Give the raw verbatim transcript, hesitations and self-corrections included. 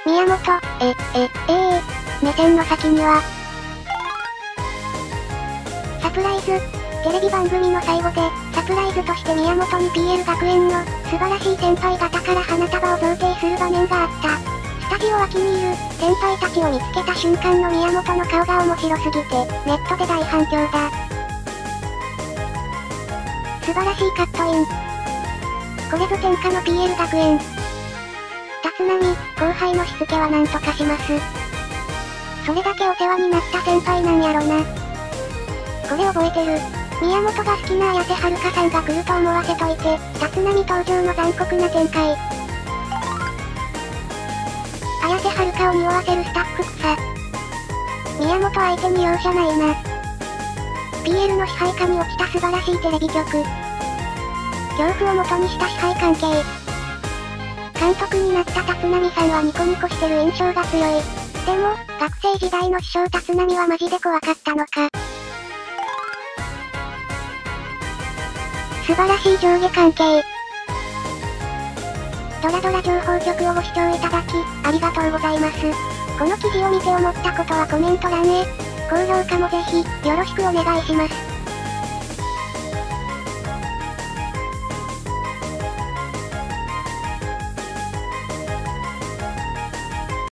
宮本、え、え、ええー、目線の先には、サプライズ。テレビ番組の最後で、サプライズとして宮本に ピーエル 学園の素晴らしい先輩方から花束を贈呈する場面があった。スタジオ脇にいる先輩たちを見つけた瞬間の宮本の顔が面白すぎて、ネットで大反響だ。素晴らしいカットイン。これぞ天下の ピーエル 学園。立浪、後輩のしつけはなんとかします。それだけお世話になった先輩なんやろな。これ覚えてる。宮本が好きな綾瀬はるかさんが来ると思わせといて、立浪登場の残酷な展開。綾瀬はるかを匂わせるスタッフ草。宮本相手に容赦ないな。ピーエル の支配下に落ちた素晴らしいテレビ局。恐怖を元にした支配関係。監督になった立浪さんはニコニコしてる印象が強い。でも、学生時代の師匠立浪はマジで怖かったのか。素晴らしい上下関係。ドラドラ情報局をご視聴いただき、ありがとうございます。この記事を見て思ったことはコメント欄へ。高評価もぜひ、よろしくお願いします。